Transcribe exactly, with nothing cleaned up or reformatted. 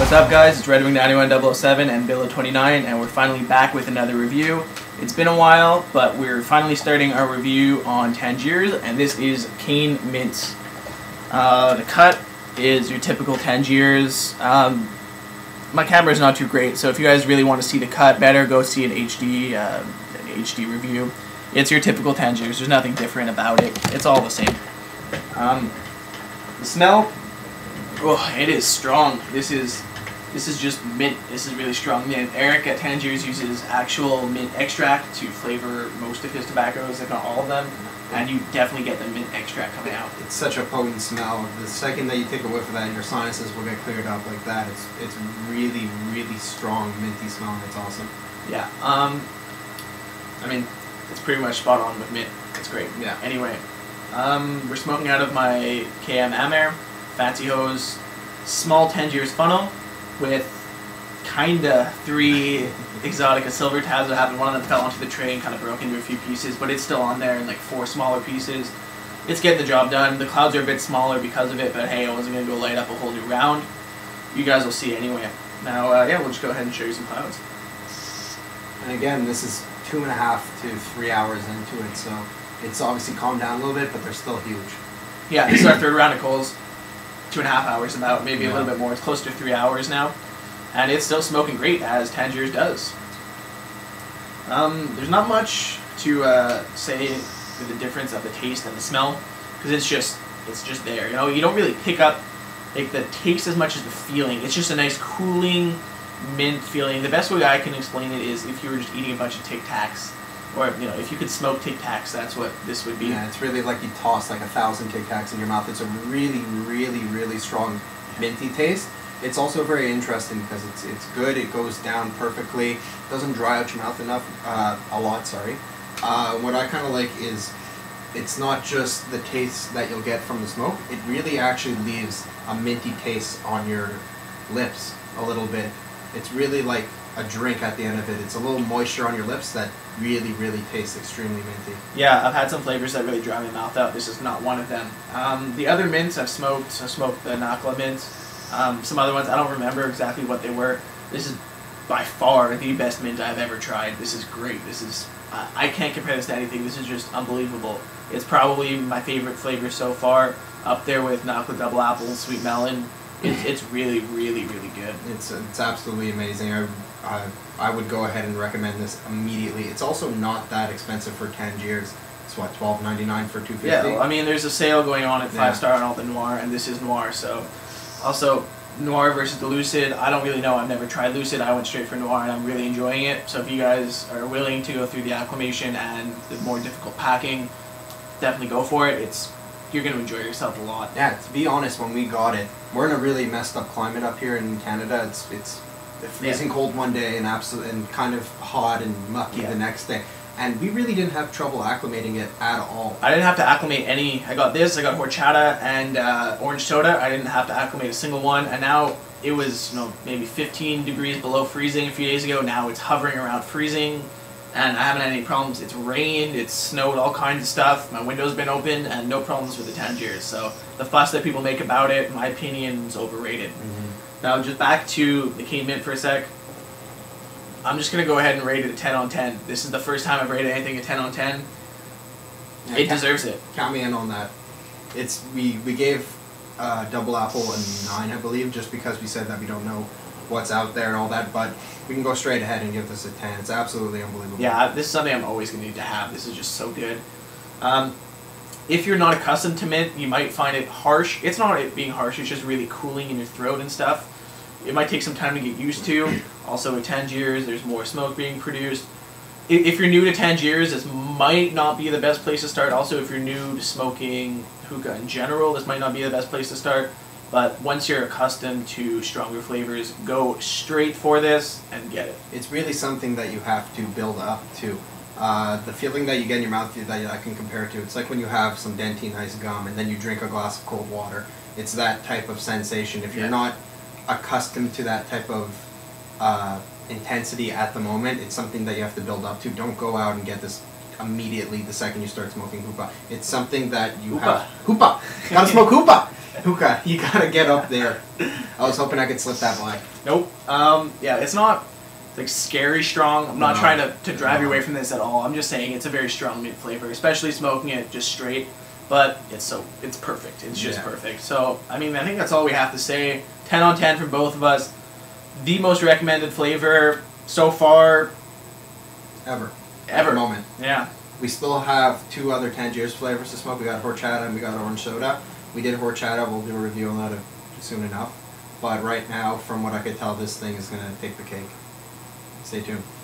What's up, guys? It's Red Wing ninety-one double oh seven and Billow twenty-nine, and we're finally back with another review. It's been a while, but we're finally starting our review on Tangiers, and this is Cane Mint. Uh, the cut is your typical Tangiers. Um, my camera is not too great, so if you guys really want to see the cut better, go see an H D, uh, an H D review. It's your typical Tangiers. There's nothing different about it. It's all the same. Um, the smell. Oh, it is strong. This is this is just mint. This is really strong mint. Eric at Tangiers uses actual mint extract to flavor most of his tobaccos, if not all of them, and you definitely get the mint extract coming out. It's such a potent smell. The second that you take a whiff of that, your sinuses will get cleared up like that. It's it's really, really strong minty smell, and it's awesome. Yeah. Um. I mean, it's pretty much spot on with mint. It's great. Yeah. Anyway, um, we're smoking out of my K M Amer Fancy Hose small Tangiers funnel with kinda three Exotica silver tabs that happened. One of them fell onto the tray and kind of broke into a few pieces, but it's still on there in like four smaller pieces. It's getting the job done. The clouds are a bit smaller because of it, but hey, I wasn't going to go light up a whole new round. You guys will see anyway. Now, uh, yeah, we'll just go ahead and show you some clouds. And again, this is two and a half to three hours into it, so it's obviously calmed down a little bit, but they're still huge. Yeah, this is our third round of Coles. Two and a half hours about, maybe yeah. a little bit more. It's close to three hours now. And it's still smoking great, as Tangiers does. Um, there's not much to uh, say with the difference of the taste and the smell, because it's just, it's just there. You know, you don't really pick up like the taste as much as the feeling. It's just a nice cooling mint feeling. The best way I can explain it is if you were just eating a bunch of Tic Tacs, or you know, if you could smoke Tic Tacs, that's what this would be. Yeah, it's really like you toss like a thousand Tic Tacs in your mouth. It's a really, really, really strong minty taste. It's also very interesting because it's it's good. It goes down perfectly. Doesn't dry out your mouth enough. Uh, a lot, sorry. Uh, what I kind of like is it's not just the taste that you'll get from the smoke. It really actually leaves a minty taste on your lips a little bit. It's really like a drink at the end of it. It's a little moisture on your lips that really, really tastes extremely minty. Yeah, I've had some flavors that really dry my mouth out. This is not one of them. Um, the other mints I've smoked, I smoked the Nakhla mint. Um, some other ones, I don't remember exactly what they were. This is by far the best mint I've ever tried. This is great. This is, uh, I can't compare this to anything. This is just unbelievable. It's probably my favorite flavor so far, up there with Nakhla Double Apple, Sweet Melon. It's, it's really, really, really good. It's it's absolutely amazing. I, I, I would go ahead and recommend this immediately. It's also not that expensive for Tangiers. It's what, twelve ninety-nine for two fifty? Yeah, well, I mean, there's a sale going on at Yeah. Five Star on all the Noir, and this is Noir, so... Also, Noir versus the Lucid, I don't really know. I've never tried Lucid. I went straight for Noir, and I'm really enjoying it. So if you guys are willing to go through the acclimation and the more difficult packing, definitely go for it. It's You're going to enjoy yourself a lot. Yeah, to be honest, when we got it, we're in a really messed up climate up here in Canada. It's it's freezing Yeah. cold one day and absolute and kind of hot and mucky Yeah. the next day. And we really didn't have trouble acclimating it at all. I didn't have to acclimate any. I got this, I got horchata and uh, orange soda. I didn't have to acclimate a single one. And now it was, you know, maybe fifteen degrees below freezing a few days ago. Now it's hovering around freezing. And I haven't had any problems. It's rained, it's snowed, all kinds of stuff. My window's been open, and no problems with the Tangiers. So the fuss that people make about it, in my opinion, is overrated. Mm-hmm. Now, just back to the Cane Mint for a sec. I'm just going to go ahead and rate it a ten on ten. This is the first time I've rated anything a ten on ten. Yeah, it count, deserves it. Count me in on that. It's we we gave uh, Double Apple a nine, I believe, just because we said that we don't know what's out there and all that, but we can go straight ahead and give this a ten. It's absolutely unbelievable. Yeah, this is something I'm always going to need to have. This is just so good. Um, if you're not accustomed to mint, you might find it harsh. It's not it being harsh, it's just really cooling in your throat and stuff. It might take some time to get used to. Also with Tangiers, there's more smoke being produced. If you're new to Tangiers, this might not be the best place to start. Also, if you're new to smoking hookah in general, this might not be the best place to start. But once you're accustomed to stronger flavors, go straight for this and get it. It's really something that you have to build up to. Uh, the feeling that you get in your mouth that I can compare it to, it's like when you have some Dentyne Ice gum and then you drink a glass of cold water. It's that type of sensation. If you're Yeah. not accustomed to that type of uh, intensity at the moment, it's something that you have to build up to. Don't go out and get this immediately the second you start smoking hookah. It's something that you Hookah. have... Hookah! Gotta smoke hookah! Hookah, you gotta get up there. I was hoping I could slip that by. Nope. Um, yeah, it's not like scary strong. I'm not No. trying to, to drive you No. away from this at all. I'm just saying it's a very strong mint flavor, especially smoking it just straight. But it's so it's perfect. It's just Yeah. perfect. So I mean, I think that's all we have to say. ten on ten from both of us. The most recommended flavor so far Ever. ever. At the moment. Yeah. We still have two other Tangiers flavors to smoke. We got horchata and we got orange soda. We did horchata. We'll do a review on that soon enough. But right now, from what I could tell, this thing is going to take the cake. Stay tuned.